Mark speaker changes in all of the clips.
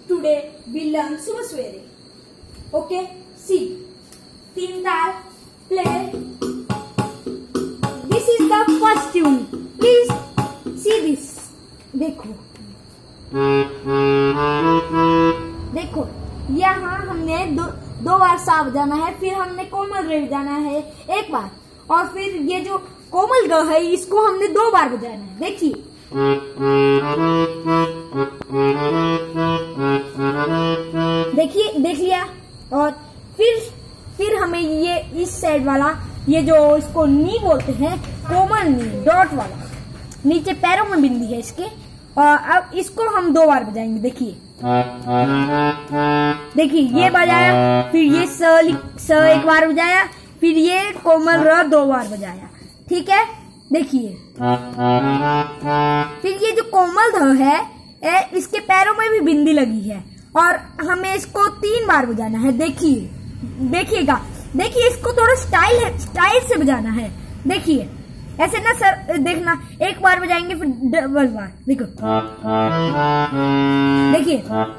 Speaker 1: today we learn सुबह सवेरे. Okay, see. 3 ताल play. This is the first tune. Please see this. देखो. देखो यहाँ हमने दो बार सा बजाना है, फिर हमने कोमल रे बजाना है एक बार, और फिर ये जो कोमल ग है इसको हमने 2 बार बजाना है. देखिए देखिए देख लिया. और फिर हमें ये इस साइड वाला, ये जो इसको नी बोलते हैं, कोमल नी डॉट वाला, नीचे पैरों में बिंदी है इसके, और अब इसको हम 2 बार बजाएंगे. देखिए देखिए ये बजाया, फिर ये स एक बार बजाया, फिर ये कोमल र 2 बार बजाया. ठीक है, देखिए. फिर ये जो कोमल ध है इसके पैरों में भी बिंदी लगी है, और हमें इसको 3 बार बजाना है. देखिए देखिएगा, देखिए इसको थोड़ा स्टाइल से बजाना है. देखिए ऐसे ना सर, देखना, एक बार बजाएंगे फिर डबल बार. देखो देखिए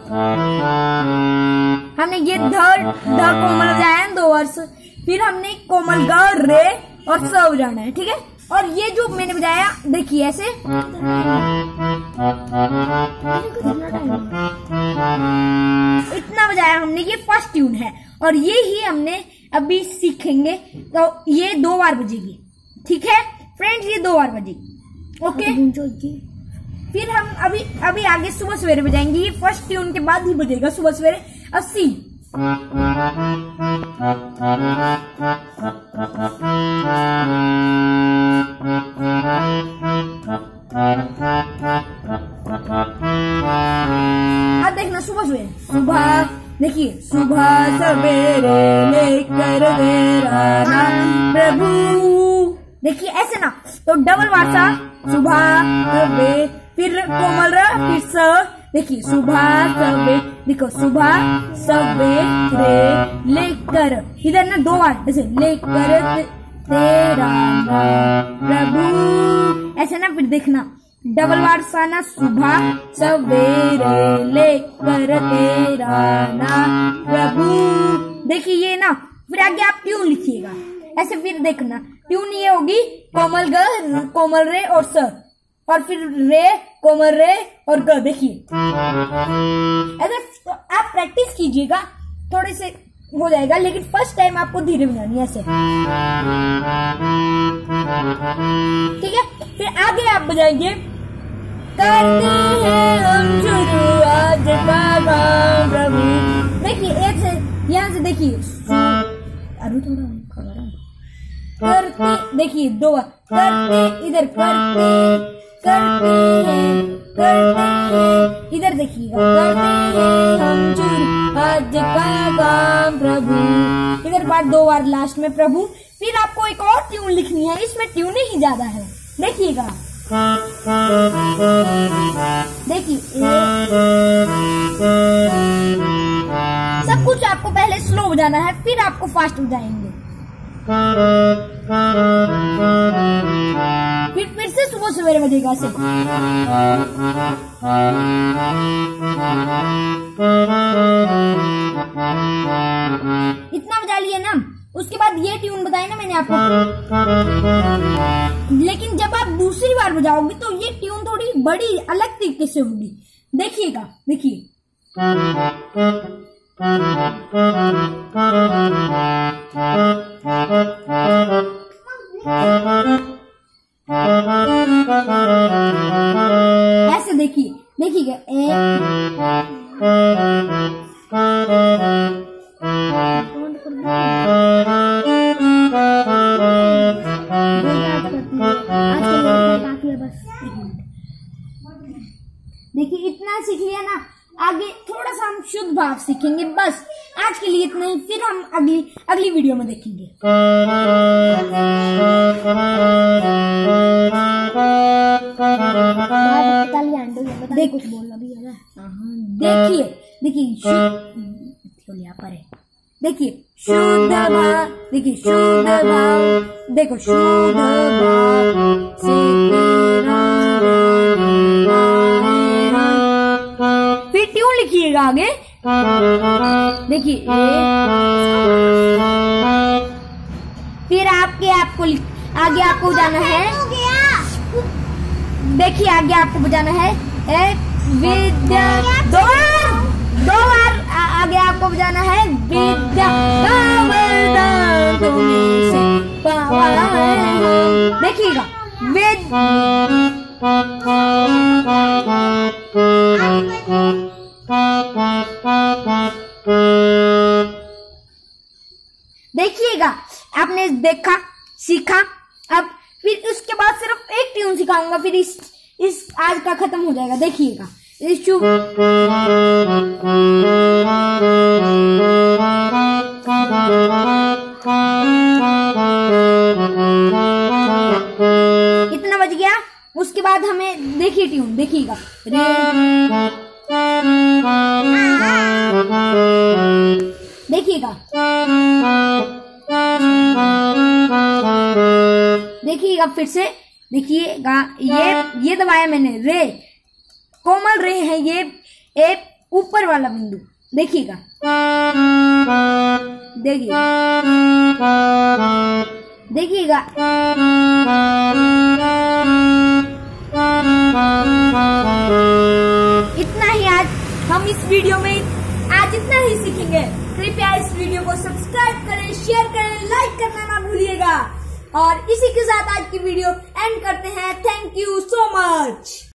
Speaker 1: हमने ये ध कोमल बजाया है 2 बार से, फिर हमने कोमल ग रे और स बजाना है. ठीक है, और ये जो मैंने बजाया देखिए ऐसे, इतना बजाया हमने. ये फर्स्ट ट्यून है और ये ही हमने अभी सीखेंगे, तो ये 2 बार बजेगी. ठीक है फ्रेंड्स, ये 2 बार बजेगी. ओके, फिर हम अभी आगे सुबह सवेरे बजाएंगे. ये फर्स्ट ट्यून के बाद ही बजेगा सुबह सवेरे. अब सी. अब देखना सुबह सवेरे. सुबह देखिए, सुबह सवेरे लेकर मेरा नाम प्रभु. देखिए ऐसे ना, तो डबल बार सा, सुबह सवेरे, फिर कोमल र, फिर स. देखिए सुबह सवेरे, देखो सुबह सवेरे लेकर, इधर ना 2 बार ऐसे, लेकर तेरा नाम प्रभु. ऐसे ना, फिर देखना डबल बार सा ना, सुबह सवेरे लेकर तेरा नाम प्रभु. देखिए ये ना, फिर आगे आप ट्यून लिखिएगा ऐसे. फिर देखना ट्यून ये होगी कोमल ग, कोमल रे और स, और फिर रे, कोमल रे और ग. देखिए ऐसे आप प्रैक्टिस कीजिएगा, थोड़े से हो जाएगा, लेकिन फर्स्ट टाइम आपको धीरे बजानी है ऐसे. ठीक है, फिर आगे आप बजाएंगे, करते हैं हम शुरू आज का काम प्रभु. देखिए एक से, यहाँ से देखिए, अरे थोड़ा करते, देखिए 2 बार करते, इधर करते हैं, इधर देखिएगा, करते हैं हम शुरू आज का काम प्रभु. इधर बार 2 बार लास्ट में प्रभु. फिर आपको एक और ट्यून लिखनी है, इसमें ट्यूनें ही ज्यादा है. देखिएगा, देखिए सब कुछ आपको पहले स्लो बजाना है, फिर आपको फास्ट बजाएंगे. फिर से सुबह सवेरे बजेगा ऐसे. इतना बजा लिए ना, उसके बाद ये ट्यून बताई ना मैंने आपको, लेकिन जब आप दूसरी बार बजाओगे तो ये ट्यून थोड़ी बड़ी अलग तरीके से होगी. देखिएगा, देखिए ऐसे. देखिए देखिएगा, देखिए इतना सीख लिया ना. आगे थोड़ा सा हम शुद्ध भाव सीखेंगे. बस आज के लिए इतना ही, फिर हम अगली वीडियो में देखेंगे. कुछ बोलना भी है ना. देखिए पर है. देखिए शुद्ध भाव, देखिए शुद्ध भाव, देखो शुद्ध भाव से फिर ट्यून लिखिए. देखिएगा आगे, देखिए फिर आगे आपको जाना है, देखिए आगे आपको बजाना है विद्या, दो बार आगे आपको बजाना है विद्या देखिएगा देखिएगा आपने देखा सीखा। अब फिर उसके बाद सिर्फ एक ट्यून सिखाऊंगा, फिर इस आज का खत्म हो जाएगा। देखिएगा इतना बज गया। उसके बाद हमें देखिए ट्यून, देखिएगा देखिएगा देखिएगा फिर से देखिएगा, ये दबाया मैंने रे, कोमल रे है ये, एक ऊपर वाला बिंदु। देखिएगा देखिएगा इतना ही आज हम इस वीडियो में आज इतना ही सीखेंगे। कृपया इस वीडियो को सब्सक्राइब करें, शेयर करें, लाइक करना ना भूलिएगा। और इसी के साथ आज की वीडियो एंड करते हैं। Thank you so much.